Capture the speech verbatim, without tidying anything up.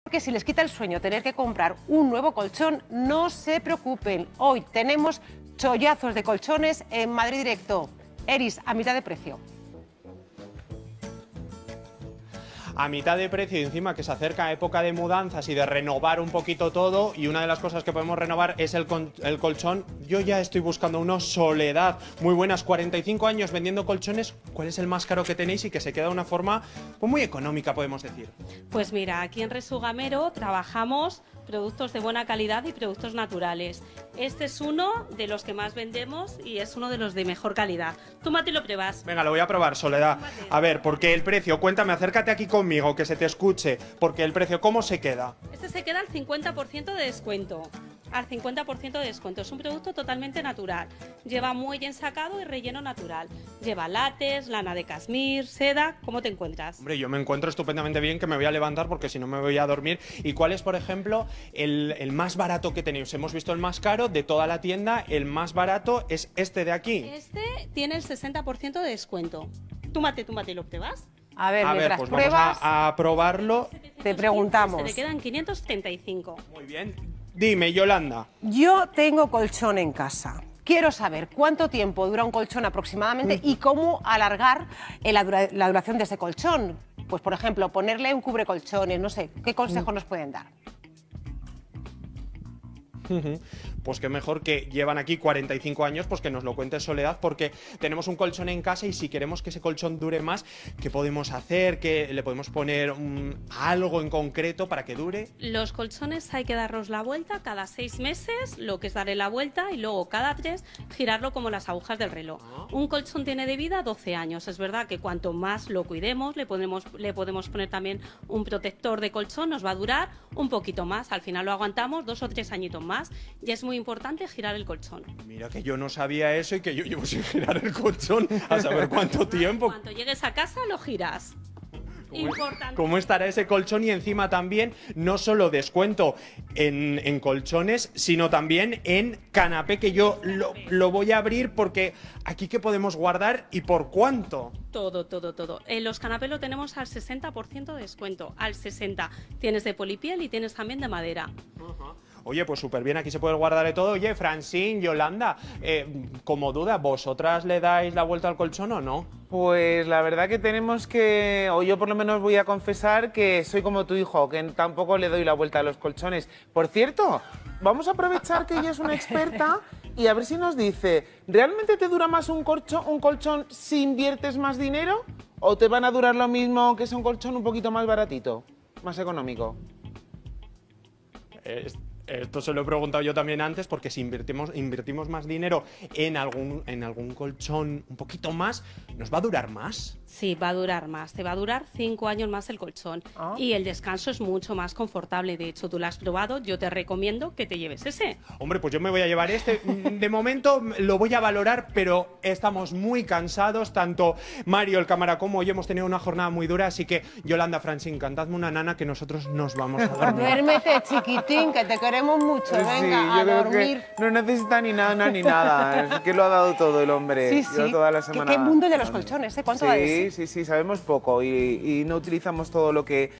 Que si les quita el sueño tener que comprar un nuevo colchón, no se preocupen. Hoy tenemos chollazos de colchones en Madrid Directo. Eris, a mitad de precio. A mitad de precio y encima que se acerca época de mudanzas y de renovar un poquito todo, y una de las cosas que podemos renovar es el, el colchón. Yo ya estoy buscando uno Soledad, muy buenas, cuarenta y cinco años vendiendo colchones. ¿Cuál es el más caro que tenéis y que se queda de una forma pues, muy económica, podemos decir? Pues mira, aquí en Resugamero trabajamos productos de buena calidad y productos naturales. Este es uno de los que más vendemos y es uno de los de mejor calidad. Tú, Mati, lo pruebas. Venga, lo voy a probar, Soledad. A ver, porque el precio, cuéntame, acércate aquí conmigo, que se te escuche, porque el precio, ¿cómo se queda? Este se queda al cincuenta por ciento de descuento. Al cincuenta por ciento de descuento. Es un producto totalmente natural. Lleva muelle ensacado y relleno natural. Lleva látex, lana de cashmere, seda. ¿Cómo te encuentras? Hombre, yo me encuentro estupendamente bien, que me voy a levantar porque si no me voy a dormir. ¿Y cuál es, por ejemplo, el, el más barato que tenéis? Hemos visto el más caro de toda la tienda. El más barato es este de aquí. Este tiene el sesenta por ciento de descuento. Tú, Mate, tú, Mate, ¿lo pruebas? A ver, a ver, mientras pues pruebas, vamos a, a probarlo. te preguntamos. Se le quedan quinientos setenta y cinco. Muy bien. Dime, Yolanda. Yo tengo colchón en casa. Quiero saber cuánto tiempo dura un colchón aproximadamente Mm. y cómo alargar eh, la, dura la duración de ese colchón. Pues, por ejemplo, ponerle un cubre colchones, no sé, ¿qué consejos nos pueden dar? Pues qué mejor que llevan aquí cuarenta y cinco años, pues que nos lo cuente Soledad, porque tenemos un colchón en casa y si queremos que ese colchón dure más, ¿qué podemos hacer? ¿Qué le podemos poner um, algo en concreto para que dure? Los colchones hay que darlos la vuelta cada seis meses, lo que es darle la vuelta, y luego cada tres girarlo como las agujas del reloj. Ah. Un colchón tiene de vida doce años. Es verdad que cuanto más lo cuidemos, le podemos, le podemos poner también un protector de colchón, nos va a durar un poquito más. Al final lo aguantamos dos o tres añitos más y es muy importante girar el colchón. Mira que yo no sabía eso y que yo llevo sin girar el colchón a saber cuánto tiempo. Cuando llegues a casa lo giras. Importante. ¿Cómo estará ese colchón? Y encima también, no solo descuento en, en colchones, sino también en canapé, que yo lo, lo voy a abrir porque aquí ¿qué podemos guardar y por cuánto? Todo, todo, todo. En los canapés lo tenemos al sesenta por ciento de descuento, al sesenta por ciento. Tienes de polipiel y tienes también de madera. Uh-huh. Oye, pues súper bien, aquí se puede guardar de todo. Oye, Francine, Yolanda, eh, como duda, ¿vosotras le dais la vuelta al colchón o no? Pues la verdad que tenemos que, o yo por lo menos voy a confesar que soy como tu hijo, que tampoco le doy la vuelta a los colchones. Por cierto, vamos a aprovechar que ella es una experta y a ver si nos dice, ¿realmente te dura más un colchón, un colchón si inviertes más dinero? ¿O te van a durar lo mismo que es un colchón un poquito más baratito, más económico? Eh, Esto se lo he preguntado yo también antes, porque si invertimos, invertimos más dinero en algún, en algún colchón un poquito más, ¿nos va a durar más? Sí, va a durar más. Te va a durar cinco años más el colchón. Ah. Y el descanso es mucho más confortable. De hecho, tú lo has probado. Yo te recomiendo que te lleves ese. Hombre, pues yo me voy a llevar este. De momento lo voy a valorar, pero estamos muy cansados. Tanto Mario, el cámara, como yo hemos tenido una jornada muy dura. Así que, Yolanda, Francine, cantadme una nana que nosotros nos vamos a dormir. Duérmete, chiquitín, que te queremos mucho. Venga, sí, a yo creo dormir. que no necesita ni nana ni nada. Es que lo ha dado todo el hombre. Sí, Yo sí. toda la ¿Qué, semana. qué mundo de los colchones, ¿eh? ¿Cuánto Sí, va de sí? sí, sí, sabemos poco y, y no utilizamos todo lo que